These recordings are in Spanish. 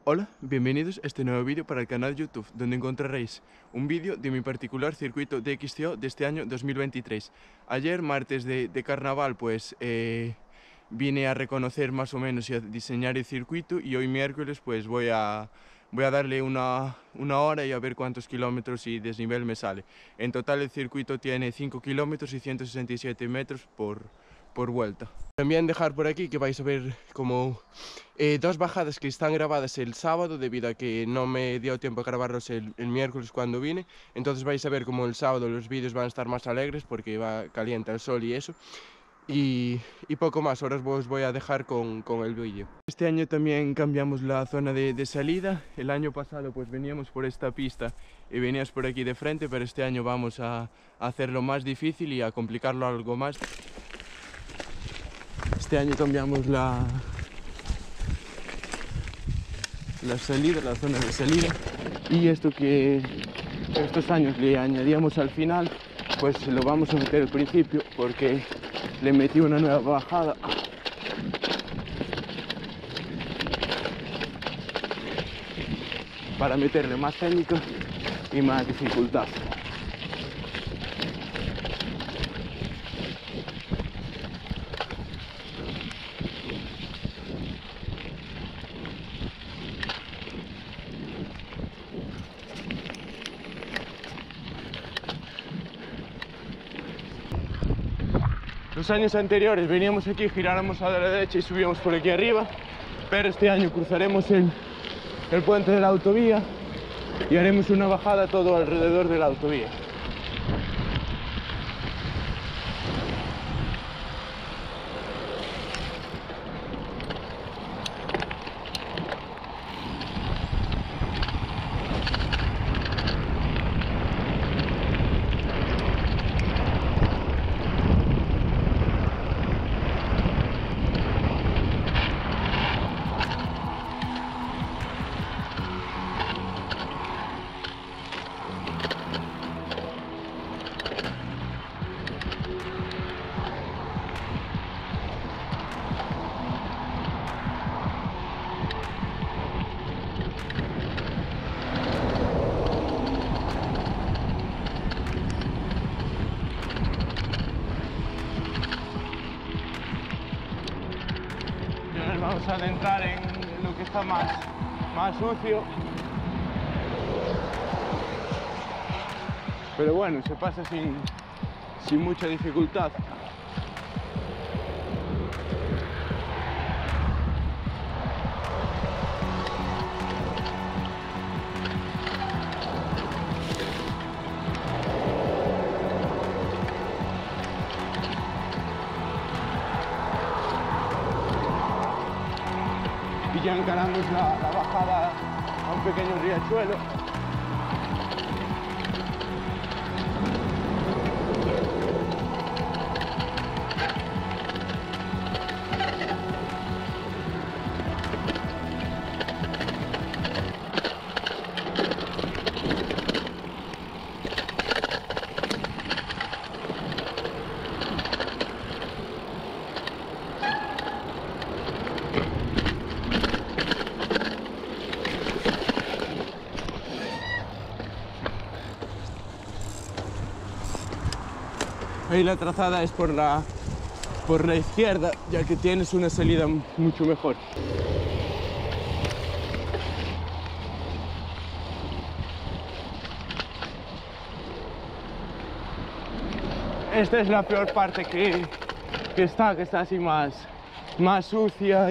Hola, bienvenidos a este nuevo vídeo para el canal YouTube, donde encontraréis un vídeo de mi particular circuito de XCO de este año 2023. Ayer, martes de carnaval, pues vine a reconocer más o menos y a diseñar el circuito, y hoy miércoles pues voy a darle una hora y a ver cuántos kilómetros y desnivel me sale. En total el circuito tiene 5 kilómetros y 167 metros por vuelta. También dejar por aquí que vais a ver como dos bajadas que están grabadas el sábado, debido a que no me dio tiempo a grabarlos el miércoles cuando vine. Entonces vais a ver como el sábado los vídeos van a estar más alegres porque va caliente el sol y eso. Y poco más, ahora os voy a dejar con el vídeo. Este año también cambiamos la zona de salida. El año pasado pues veníamos por esta pista y venías por aquí de frente, pero este año vamos a hacerlo más difícil y a complicarlo algo más. Este año cambiamos la salida, la zona de salida, y esto que estos años le añadíamos al final, pues lo vamos a meter al principio porque le metí una nueva bajada para meterle más técnica y más dificultad. Los años anteriores veníamos aquí, giráramos a la derecha y subíamos por aquí arriba, pero este año cruzaremos el puente de la autovía y haremos una bajada todo alrededor de la autovía. Vamos a adentrar en lo que está más sucio, pero bueno, se pasa sin mucha dificultad. Y ya encaramos la bajada a un pequeño riachuelo. Ahí la trazada es por la izquierda, ya que tienes una salida mucho mejor. Esta es la peor parte que está así más sucia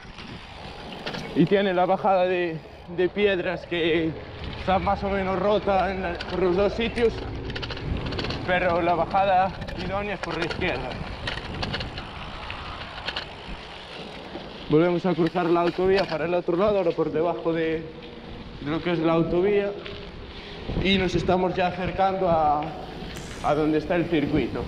y tiene la bajada de piedras que está más o menos rota por los dos sitios. Pero la bajada idónea es por la izquierda. Volvemos a cruzar la autovía para el otro lado, ahora por debajo de lo que es la autovía, y nos estamos ya acercando a donde está el circuito.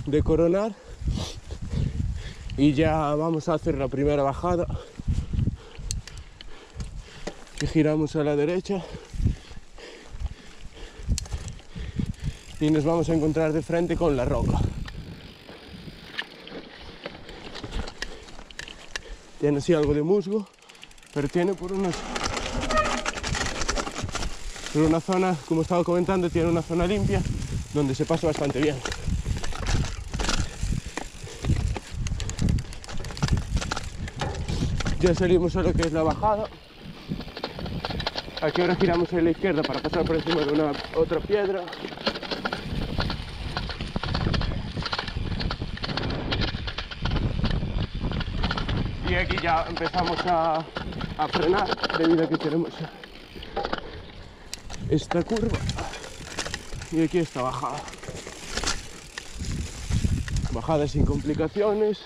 de coronar y ya vamos a hacer la primera bajada, que giramos a la derecha y nos vamos a encontrar de frente con la roca. Tiene así algo de musgo, pero tiene por una zona, como estaba comentando, tiene una zona limpia donde se pasa bastante bien. Ya salimos a lo que es la bajada. Aquí ahora giramos a la izquierda para pasar por encima de otra piedra. Y aquí ya empezamos a frenar debido a que tenemos esta curva y aquí esta bajada. Bajada sin complicaciones.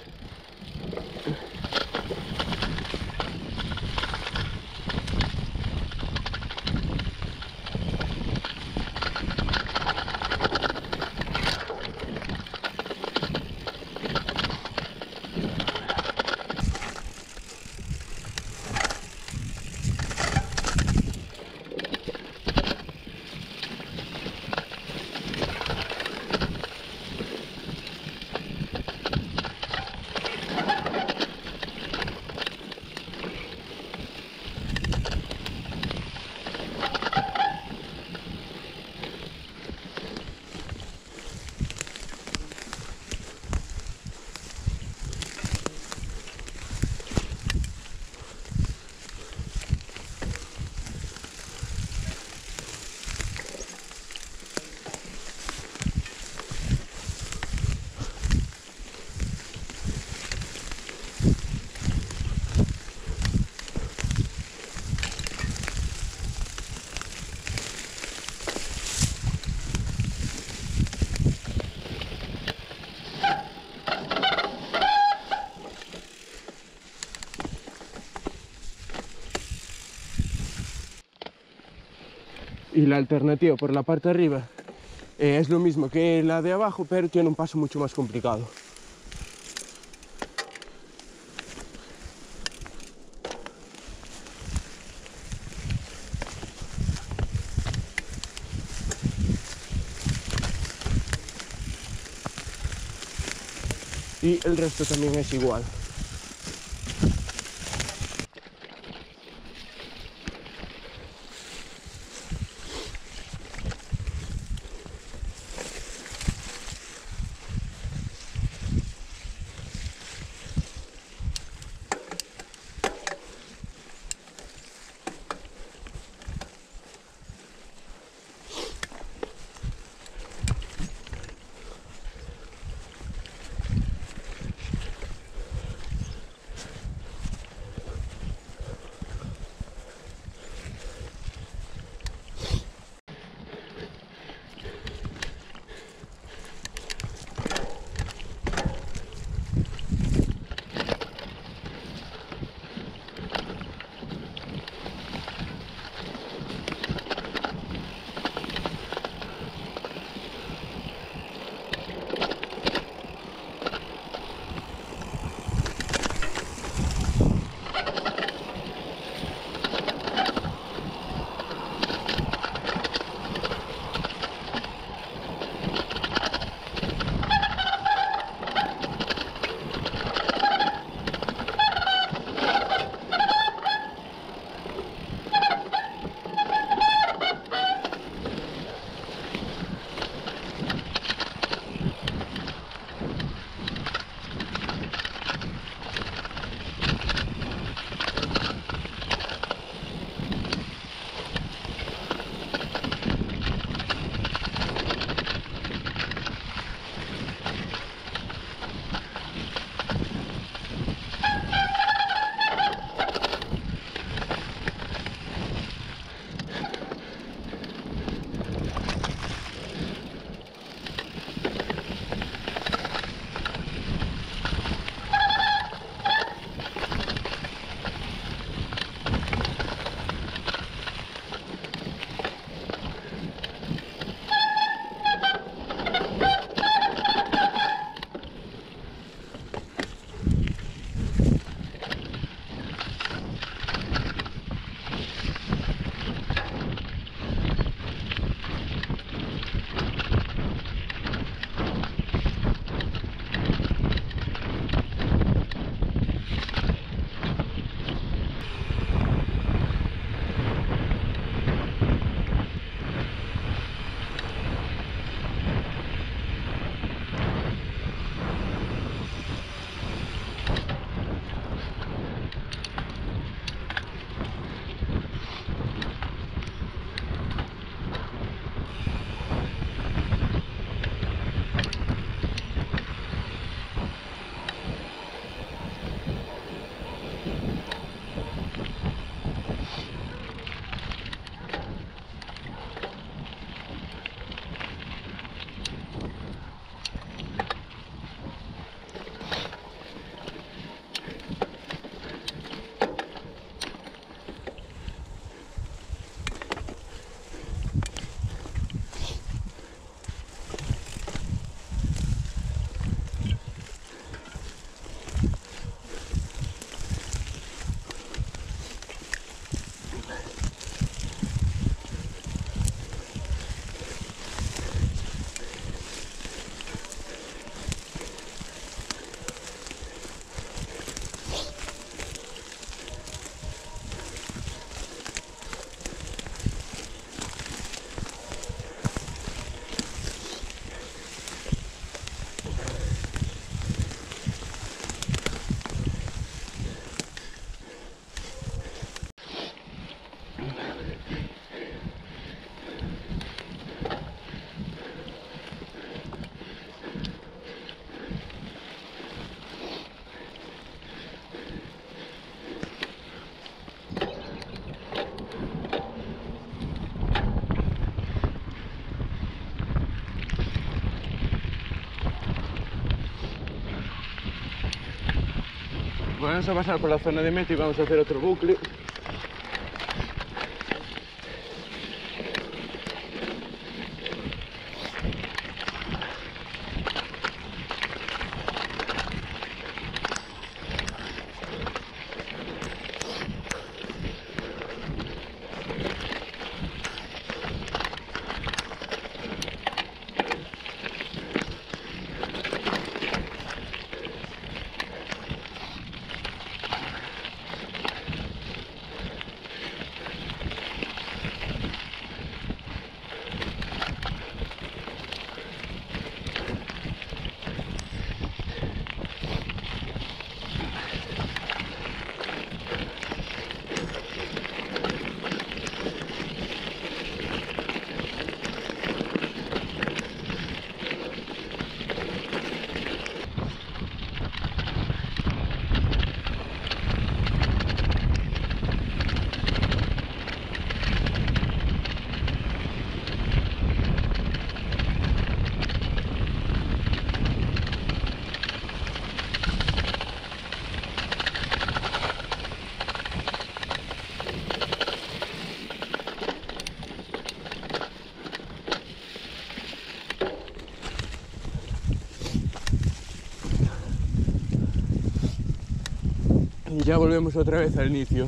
Y la alternativa por la parte de arriba es lo mismo que la de abajo, pero tiene un paso mucho más complicado. Y el resto también es igual. Vamos a pasar por la zona de meta y vamos a hacer otro bucle. Y ya volvemos otra vez al inicio.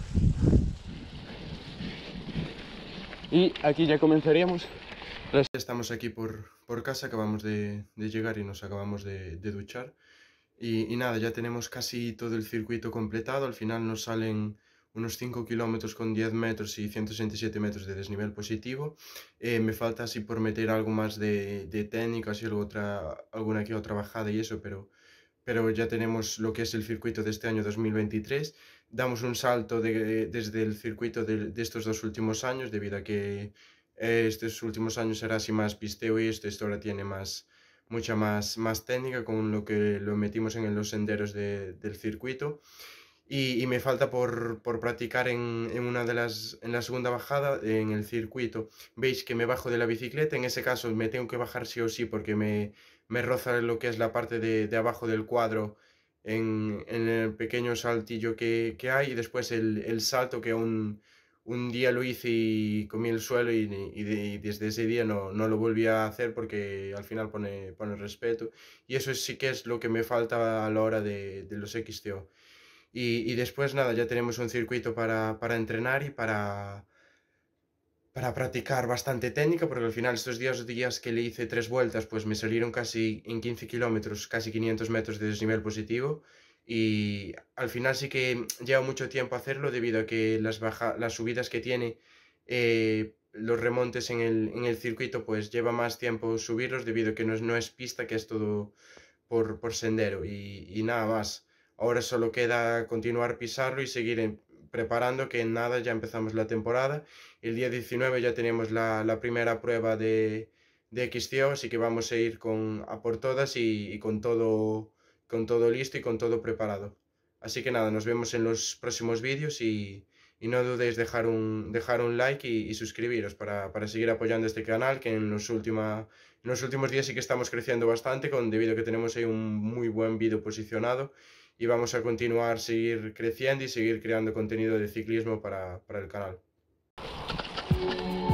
Y aquí ya comenzaríamos. Estamos aquí por casa, acabamos de llegar y nos acabamos de duchar. Y nada, ya tenemos casi todo el circuito completado. Al final nos salen unos 5 kilómetros con 10 metros y 167 metros de desnivel positivo. Me falta así por meter algo más de técnica, así alguna que otra bajada y eso, pero ya tenemos lo que es el circuito de este año 2023. Damos un salto desde el circuito de estos dos últimos años, debido a que estos últimos años era así más pisteo y esto ahora tiene mucha más técnica, con lo que lo metimos en los senderos del circuito. Y me falta por practicar en la segunda bajada en el circuito. Veis que me bajo de la bicicleta, en ese caso me tengo que bajar sí o sí porque me roza lo que es la parte de abajo del cuadro en el pequeño saltillo que hay, y después el salto que un día lo hice y comí el suelo y desde ese día no lo volví a hacer porque al final pone respeto, y eso sí que es lo que me falta a la hora de los XTO. Y después nada, ya tenemos un circuito para entrenar y para practicar bastante técnica, porque al final estos días que le hice 3 vueltas, pues me salieron casi en 15 kilómetros, casi 500 metros de desnivel positivo, y al final sí que lleva mucho tiempo hacerlo debido a que las subidas que tiene, los remontes en el circuito, pues lleva más tiempo subirlos debido a que no es pista, que es todo por sendero, y nada más. Ahora solo queda continuar pisarlo y seguir preparando, que en nada ya empezamos la temporada. El día 19 ya tenemos la primera prueba de XCO, así que vamos a ir a por todas y con todo listo y con todo preparado. Así que nada, nos vemos en los próximos vídeos y no dudéis dejar un like y suscribiros para seguir apoyando este canal, que en los últimos días sí que estamos creciendo bastante, debido a que tenemos ahí un muy buen vídeo posicionado, y vamos a seguir creciendo y seguir creando contenido de ciclismo para el canal.